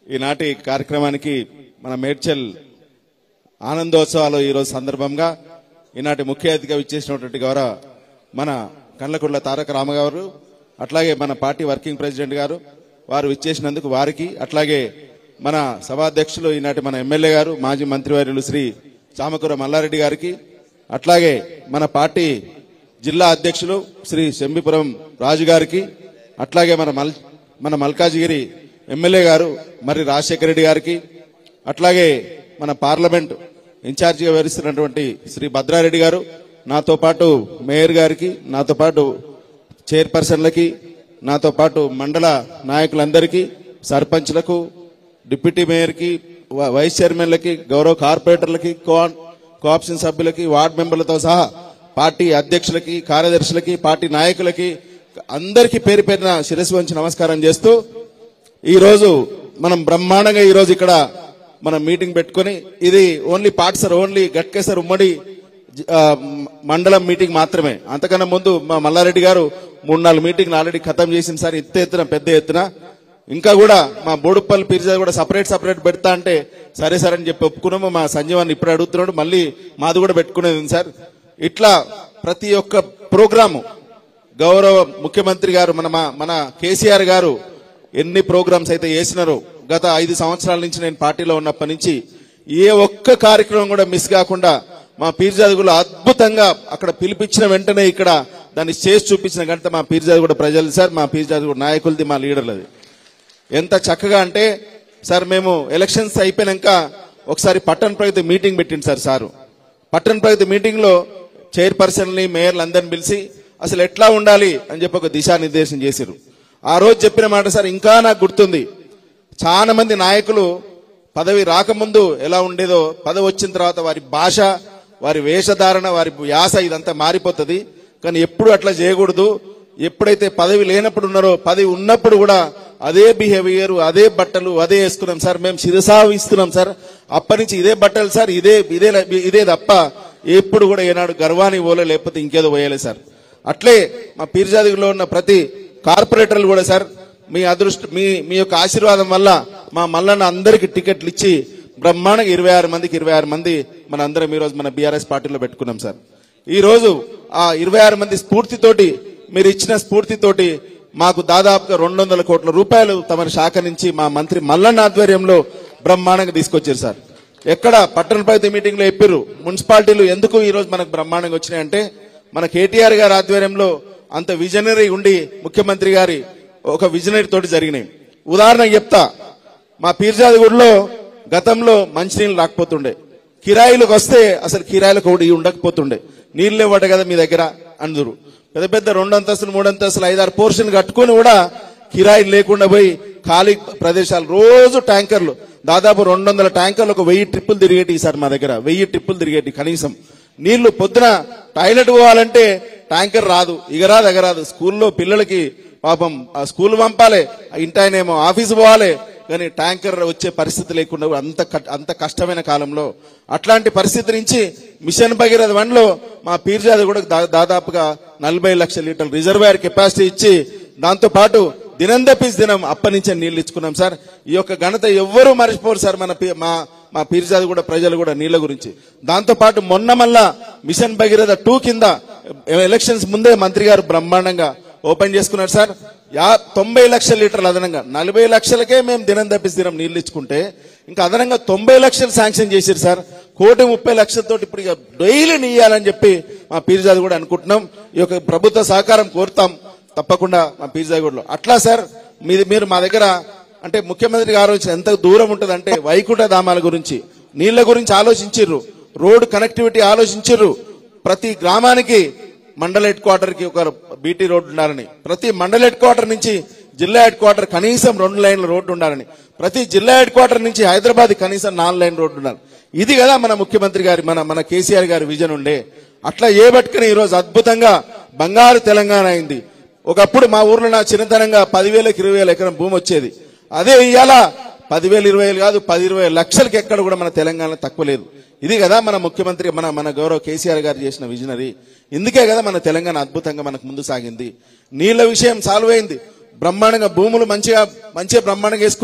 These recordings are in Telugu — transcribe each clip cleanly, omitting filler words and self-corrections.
ఈనాటి కార్యక్రమానికి మన మేడ్చల్ ఆనందోత్సవాలు ఈరోజు సందర్భంగా ఈనాటి ముఖ్య అతిథిగా విచ్చేసినటువంటి గౌరవ మన కండ్లకుర్ల తారక రామగారు, అట్లాగే మన పార్టీ వర్కింగ్ ప్రెసిడెంట్ గారు వారు విచ్చేసినందుకు వారికి, అట్లాగే మన సభాధ్యక్షులు ఈనాటి మన ఎమ్మెల్యే గారు మాజీ మంత్రివర్యులు శ్రీ చామకూర మల్లారెడ్డి గారికి, అట్లాగే మన పార్టీ జిల్లా అధ్యక్షులు శ్రీ శంబిపురం రాజు గారికి, అట్లాగే మన మల్కాజిగిరి ఎమ్మెల్యే గారు మరి రాజశేఖర రెడ్డి గారికి, అట్లాగే మన పార్లమెంట్ ఇన్ఛార్జిగా వ్యవహరిస్తున్నటువంటి శ్రీ భద్రారెడ్డి గారు, నాతో పాటు మేయర్ గారికి, నాతో పాటు చైర్పర్సన్లకి, నాతో పాటు మండల నాయకులందరికీ, సర్పంచ్లకు, డిప్యూటీ మేయర్కి, వైస్ చైర్మన్లకి, గౌరవ కార్పొరేటర్లకి, కోఆప్షన్ సభ్యులకి, వార్డు మెంబర్లతో సహా పార్టీ అధ్యక్షులకి, కార్యదర్శులకి, పార్టీ నాయకులకి అందరికీ పేరు పేరున శిరస్సు వంచి నమస్కారం చేస్తూ ఈరోజు మనం బ్రహ్మాండంగా ఈరోజు ఇక్కడ మనం మీటింగ్ పెట్టుకుని, ఇది ఓన్లీ పార్ట్సర్ ఓన్లీ గట్కేసర్ ఉమ్మడి మండలం మీటింగ్ మాత్రమే. అంతకన్నా ముందు మా మల్లారెడ్డి గారు 3-4 మీటింగ్లు ఆల్రెడీ ఖతం చేసింది సార్, పెద్ద ఎత్తున. ఇంకా కూడా మా బోడుప్పల్ పీర్జా కూడా సపరేట్ పెడతా అంటే సరే సార్ అని చెప్పి ఒప్పుకున్నాము. మా సంజీవాన్ని ఇప్పుడు అడుగుతున్నాడు, మళ్ళీ మాది కూడా పెట్టుకునేది సార్. ఇట్లా ప్రతి ఒక్క ప్రోగ్రాము గౌరవ ముఖ్యమంత్రి గారు మన కేసీఆర్ గారు ఎన్ని ప్రోగ్రామ్స్ అయితే చేసినారో గత 5 సంవత్సరాల నుంచి నేను పార్టీలో ఉన్నప్పటి నుంచి ఏ ఒక్క కార్యక్రమం కూడా మిస్ కాకుండా మా పీర్జాదిగూడలో అద్భుతంగా అక్కడ పిలిపించిన వెంటనే ఇక్కడ దాన్ని చేసి చూపించిన గంట మా పీర్జాదిగూడ ప్రజలు సార్, మా పీర్జాదిగూడ నాయకులది, మా లీడర్లది. ఎంత చక్కగా అంటే సార్, మేము ఎలక్షన్స్ అయిపోయినాక ఒకసారి పట్టణ ప్రగతి మీటింగ్ పెట్టింది సారు. పట్టణ ప్రగతి మీటింగ్ లో చైర్పర్సన్ని మేయర్లు అందరిని పిలిచి అసలు ఎట్లా ఉండాలి అని చెప్పి ఒక దిశానిర్దేశం చేశారు. ఆ రోజు చెప్పిన మాట సార్ ఇంకా నాకు గుర్తుంది. చాలా మంది నాయకులు పదవి రాకముందు ఎలా ఉండేదో పదవి వచ్చిన తర్వాత వారి భాష, వారి వేషధారణ, వారి యాస ఇదంతా మారిపోతుంది. కానీ ఎప్పుడు అట్లా చేయకూడదు. ఎప్పుడైతే పదవి లేనప్పుడు ఉన్నారో పదవి ఉన్నప్పుడు కూడా అదే బిహేవియర్, అదే బట్టలు, అదే వేసుకున్నాం సార్. మేము శిరసావిస్తున్నాం సార్. అప్పటి నుంచి ఇదే బట్టలు సార్, ఇదే తప్ప ఎప్పుడు కూడా ఏనాడు గర్వానికి పోలే, లేకపోతే ఇంకేదో పోయలే సార్. అట్లే మా పీర్జాదిగూడలో ఉన్న ప్రతి కార్పొరేటర్లు కూడా సార్, మీ అదృష్టం, మీ యొక్క ఆశీర్వాదం వల్ల మా మల్లన్న అందరికి టికెట్లు ఇచ్చి బ్రహ్మాండంగా 26 మంది మన అందరం ఈరోజు మన బీఆర్ఎస్ పార్టీలో పెట్టుకున్నాం సార్. ఈ రోజు ఆ 26 మంది స్ఫూర్తితోటి, మీరు ఇచ్చిన స్ఫూర్తితోటి మాకు దాదాపుగా 200 కోట్ల రూపాయలు తమ శాఖ నుంచి మా మంత్రి మల్లన్న ఆధ్వర్యంలో బ్రహ్మాండంగా తీసుకొచ్చారు సార్. ఎక్కడ పట్టణ ప్రగతి మీటింగ్ లో చెప్పారు, మున్సిపాలిటీలు ఎందుకు ఈ రోజు మనకు బ్రహ్మాండంగా వచ్చినాయంటే మన కేటీఆర్ గారి ఆధ్వర్యంలో అంత విజనరీ ఉండి ముఖ్యమంత్రి గారి ఒక విజనరీ తోటి జరిగినాయి. ఉదాహరణకు చెప్తా, మా పీర్జాదిగూడలో గతంలో మంచినీళ్ళు రాకపోతుండే, కిరాయిలకు వస్తే అసలు కిరాయిలకు కూడా ఉండకపోతుండే, నీళ్ళు ఇవ్వట కదా మీ దగ్గర అందరూ. పెద్ద 2 అంతస్తులు 3 అంతస్తులు 5-6 పోర్షన్ కట్టుకుని కూడా కిరాయిలు లేకుండా పోయి ఖాళీ ప్రదేశాలు రోజు ట్యాంకర్లు దాదాపు 200 ట్యాంకర్లు ఒక 1000 ట్రిప్పులు తిరిగేటి సార్. మా దగ్గర 1000 ట్రిప్పులు తిరిగేటి కనీసం. నీళ్లు పొద్దున టాయిలెట్ పోవాలంటే ట్యాంకర్ రాదు, ఎగరాదు. స్కూల్లో పిల్లలకి పాపం స్కూల్ పంపాలి, ఇంటాయనేమో ఆఫీసు పోవాలి, కానీ ట్యాంకర్ వచ్చే పరిస్థితి లేకుండా అంత కష్టమైన కాలంలో అట్లాంటి పరిస్థితి నుంచి మిషన్ భగీరథ 1లో మా పీర్జాది కూడా దాదాపుగా 40 లక్షల లీటర్ల రిజర్వాయర్ కెపాసిటీ ఇచ్చి దాంతో పాటు దినం తప్పిసి దినం అప్పటి నుంచే నీళ్లు ఇచ్చుకున్నాం సార్. ఈ యొక్క ఘనత ఎవ్వరూ మర్చిపోరు సార్ మా పీర్జాది కూడా ప్రజలు కూడా నీళ్ల గురించి. దాంతో పాటు మొన్న మళ్ళా మిషన్ భగీరథ 2 కింద ఎలక్షన్స్ ముందే మంత్రి గారు బ్రహ్మాండంగా ఓపెన్ చేసుకున్నారు సార్. 90 లక్షల లీటర్లు అదనంగా, 40 లక్షలకే మేము దినం తప్పిసి దినం నీళ్లు ఇచ్చుకుంటే ఇంకా అదనంగా 90 లక్షలు శాంక్షన్ చేశారు సార్. 1,30,00,000 ఇప్పుడు ఇక డైలీ నీయాలని చెప్పి మా పీర్జాది కూడా అనుకుంటున్నాం. ఈ యొక్క ప్రభుత్వ సహకారం కోరుతాం తప్పకుండా మా పీర్జాదిగూడలో. అట్లా సార్ మీరు మా దగ్గర అంటే ముఖ్యమంత్రి గారు ఎంత దూరం ఉంటుందంటే వైకుంఠ ధామాల గురించి, నీళ్ల గురించి ఆలోచించిర్రు, రోడ్ కనెక్టివిటీ ఆలోచించిర్రు. ప్రతి గ్రామానికి మండల హెడ్ క్వార్టర్ కి ఒక బీటీ రోడ్డు ఉండాలని, ప్రతి మండల హెడ్ క్వార్టర్ నుంచి జిల్లా హెడ్ క్వార్టర్ కనీసం 2 లైన్ల రోడ్డు ఉండాలని, ప్రతి జిల్లా హెడ్ క్వార్టర్ నుంచి హైదరాబాద్ కనీసం 4 లైన్ రోడ్డు ఉండాలి. ఇది కదా మన ముఖ్యమంత్రి గారి మన కేసీఆర్ గారి విజన్ ఉండే. అట్లా ఏ బట్టుకుని ఈ రోజు అద్భుతంగా బంగారు తెలంగాణ అయింది. ఒకప్పుడు మా ఊర్లో నా చిన్నతనంగా 10,000కి 20,000 ఎకరం భూమి వచ్చేది. అదే ఇవాళ 10,000 20,000 కాదు 10-20 లక్షలకి ఎక్కడ కూడా మన తెలంగాణలో తక్కువ లేదు. ఇది కదా మన ముఖ్యమంత్రి మన గౌరవ కేసీఆర్ గారు చేసిన విజనరీ. ఇందుకే కదా మన తెలంగాణ అద్భుతంగా మనకు ముందు సాగింది. నీళ్ల విషయం సాల్వ్ అయింది, బ్రహ్మాండంగా భూములు మంచిగా బ్రహ్మాండంగా వేసుకున్నాం.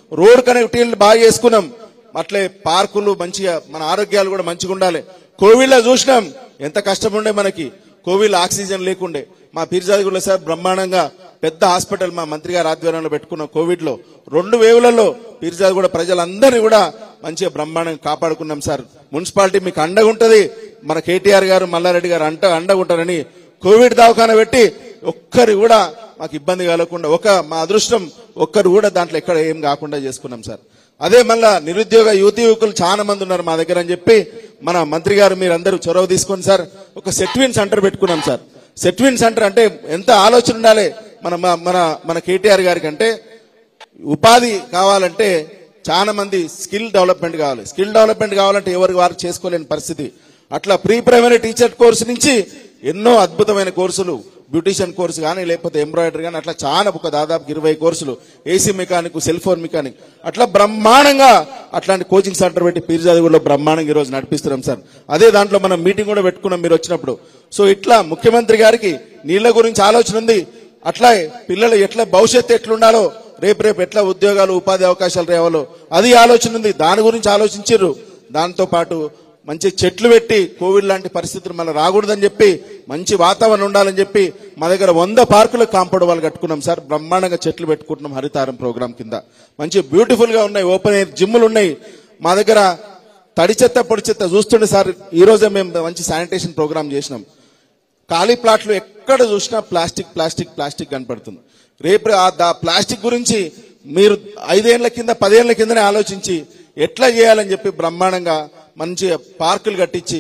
రోడ్ కనెక్టివిటీ బాగా చేసుకున్నాం. అట్లే పార్కులు మంచిగా, మన ఆరోగ్యాలు కూడా మంచిగా ఉండాలి. కోవిడ్ లో చూసినాం ఎంత కష్టం ఉండే మనకి. కోవిడ్ ఆక్సిజన్ లేకుండే. మా పీర్జాదిగూడలో సార్ బ్రహ్మాండంగా పెద్ద హాస్పిటల్ మా మంత్రి గారి ఆధ్వర్యంలో పెట్టుకున్నాం. కోవిడ్ లో 2 వేవులలో పీర్జాదిగూడ ప్రజలందరినీ కూడా మంచిగా బ్రహ్మాండంగా కాపాడుకున్నాం సార్. మున్సిపాలిటీ మీకు అండగా ఉంటది. మన కేటీఆర్ గారు, మల్లారెడ్డి గారు అండగా ఉంటారని కోవిడ్ దవాఖాన పెట్టి ఒక్కరు కూడా మాకు ఇబ్బంది కలగకుండా, మా అదృష్టం ఒక్కరు కూడా దాంట్లో ఎక్కడ ఏం కాకుండా చేసుకున్నాం సార్. అదే మళ్ళా నిరుద్యోగ యువకులు చాలా మంది ఉన్నారు మా దగ్గర అని చెప్పి మన మంత్రి గారు మీరందరూ చొరవ తీసుకొని సార్ ఒక సెట్విన్ సెంటర్ పెట్టుకున్నాం సార్. సెట్విన్ సెంటర్ అంటే ఎంత ఆలోచన ఉండాలి మన కేటీఆర్ గారికి అంటే, ఉపాధి కావాలంటే చాలా మంది స్కిల్ డెవలప్మెంట్ కావాలి. స్కిల్ డెవలప్మెంట్ కావాలంటే ఎవరికి వారు చేసుకోలేని పరిస్థితి. అట్లా ప్రీ ప్రైమరీ టీచర్ కోర్సు నుంచి ఎన్నో అద్భుతమైన కోర్సులు, బ్యూటిషియన్ కోర్సు కానీ, లేకపోతే ఎంబ్రాయిడరీ కానీ, అట్లా చాలా దాదాపు 20 కోర్సులు, AC mechanic, cell phone mechanic, అట్లా బ్రహ్మాండంగా అట్లాంటి కోచింగ్ సెంటర్ పెట్టి పీర్జాదిగూడలో బ్రహ్మాండంగా ఈ రోజు నడిపిస్తున్నాం సార్. అదే దాంట్లో మనం మీటింగ్ కూడా పెట్టుకున్నాం మీరు వచ్చినప్పుడు. సో ఇట్లా ముఖ్యమంత్రి గారికి నీళ్ల గురించి ఆలోచన ఉంది. అట్లా పిల్లలు ఎట్లా భవిష్యత్తు ఎట్లుండాలో, రేపు ఎట్లా ఉద్యోగాలు, ఉపాధి అవకాశాలు రావాలో అది ఆలోచన ఉంది. దాని గురించి ఆలోచించారు. దాంతో పాటు మంచి చెట్లు పెట్టి కోవిడ్ లాంటి పరిస్థితులు మళ్ళీ రాకూడదని చెప్పి, మంచి వాతావరణం ఉండాలని చెప్పి మా దగ్గర 100 పార్కులకు కాంపౌండ్ వాళ్ళు కట్టుకున్నాం సార్. బ్రహ్మాండంగా చెట్లు పెట్టుకుంటున్నాం హరితారం ప్రోగ్రాం కింద. మంచి బ్యూటిఫుల్ గా ఉన్నాయి. ఓపెన్ ఎయిర్ జిమ్ములు ఉన్నాయి మా దగ్గర. తడి చెత్త పొడి చెత్త చూస్తుండే సార్. ఈ రోజే మేము మంచి శానిటేషన్ ప్రోగ్రామ్ చేసినాం. ఖాళీ ప్లాట్లు ఎక్కడ చూసినా ప్లాస్టిక్ ప్లాస్టిక్ ప్లాస్టిక్ కనపడుతుంది. రేపు ఆ ప్లాస్టిక్ గురించి మీరు 5 ఏళ్ల కింద 10 ఏళ్ల కిందనే ఆలోచించి ఎట్లా చేయాలని చెప్పి బ్రహ్మాండంగా మంచి పార్కులు కట్టించి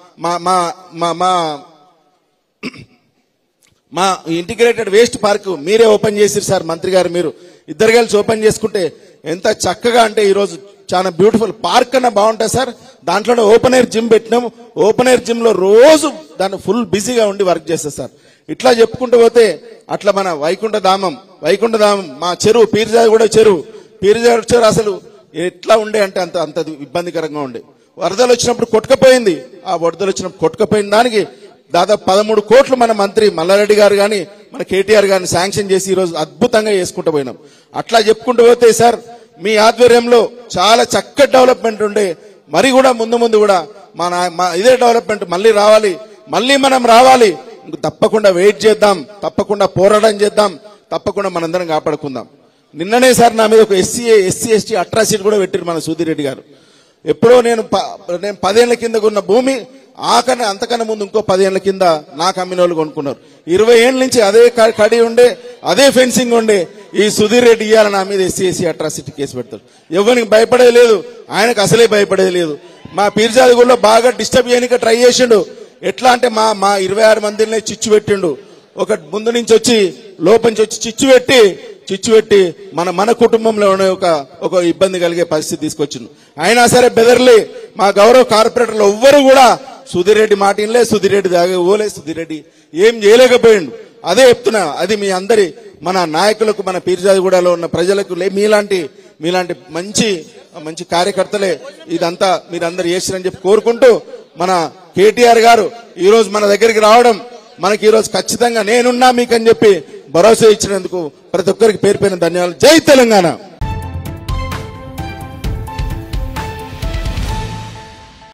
మా ఇంటిగ్రేటెడ్ వేస్ట్ పార్క్ మీరే ఓపెన్ చేసిరు సార్. మంత్రి గారు మీరు ఇద్దరు కలిసి ఓపెన్ చేసుకుంటే ఎంత చక్కగా అంటే ఈరోజు చాలా బ్యూటిఫుల్ పార్క్ అన్న బాగుంటుంది సార్. దాంట్లోనే ఓపెన్ ఎయిర్ జిమ్ పెట్టినాం. ఓపెన్ ఎయిర్ జిమ్ లో రోజు దాన్ని ఫుల్ బిజీగా ఉండి వర్క్ చేస్తారు సార్. ఇట్లా చెప్పుకుంటూ పోతే అట్లా మన వైకుంఠధామం మా చెరువు, పీర్జాదిగూడ చెరువు అసలు ఎట్లా ఉండే అంటే అంత ఇబ్బందికరంగా ఉండే. వరదలు వచ్చినప్పుడు కొట్టుకపోయింది. ఆ వరదలు వచ్చినప్పుడు కొట్టుకపోయిన దానికి దాదాపు 13 కోట్లు మన మంత్రి మల్లారెడ్డి గారు కానీ, మన కేటీఆర్ గారిని శాంక్షన్ చేసి ఈరోజు అద్భుతంగా చేసుకుంటూ పోయినాం. అట్లా చెప్పుకుంటూ పోతే సార్ మీ ఆధ్వర్యంలో చాలా చక్కటి డెవలప్మెంట్ ఉండే. మరి కూడా ముందు కూడా ఇదే డెవలప్మెంట్ మళ్ళీ రావాలి, మళ్ళీ మనం రావాలి. తప్పకుండా వెయిట్ చేద్దాం, తప్పకుండా పోరాటం చేద్దాం, తప్పకుండా మనందరం కాపాడుకుందాం. నిన్ననే సార్ నా మీద ఒక ఎస్సీ ఎస్టీ అట్రాసిటీ కూడా పెట్టారు మన సుధీరెడ్డి గారు. ఎప్పుడో నేను 10 ఏళ్ల కింద ఉన్న భూమి అంతకన్నా ముందు ఇంకో 10 ఏళ్ల కింద నాకు అమ్మిన వాళ్ళు కొనుక్కున్నారు. 20 ఏళ్ల నుంచి అదే కడి ఉండే, అదే ఫెన్సింగ్ ఉండే. ఈ సుధీర్ రెడ్డి ఇయ్యాలని నా మీద ఎస్సీ అట్రాసిటీ కేసు పెడతాడు. ఎవరికి భయపడేది లేదు, ఆయనకు అసలే భయపడేది లేదు. మా పీర్జాదిగూడలో బాగా డిస్టర్బ్ చేయడానికి ట్రై చేసిండు. ఎట్లా అంటే మా 26 మందిని చిచ్చు పెట్టిండు. ఒక ముందు నుంచి వచ్చి లోపంచి వచ్చి చిచ్చు పెట్టి మన కుటుంబంలో ఒక ఇబ్బంది కలిగే పరిస్థితి తీసుకొచ్చిండు. అయినా సరే బెదర్లే మా గౌరవ కార్పొరేటర్లు ఎవ్వరు కూడా సుధీర్ రెడ్డి మాట ఇన్లే, సుధీర్ రెడ్డి ఓలే, సుధీర్ రెడ్డి ఏం చేయలేకపోయిండు. అదే చెప్తున్నా, అది మీ అందరి మన నాయకులకు, మన పీర్జాదిగూడలో ఉన్న ప్రజలకు, మీలాంటి మంచి కార్యకర్తలే ఇదంతా మీరందరూ చేస్తారని చెప్పి కోరుకుంటూ, మన కేటీఆర్ గారు ఈ రోజు మన దగ్గరికి రావడం మనకి ఈ రోజు ఖచ్చితంగా నేనున్నా మీకని చెప్పి భరోసా ఇచ్చినందుకు ప్రతి ఒక్కరికి పేరు ధన్యవాదాలు. జై తెలంగాణ.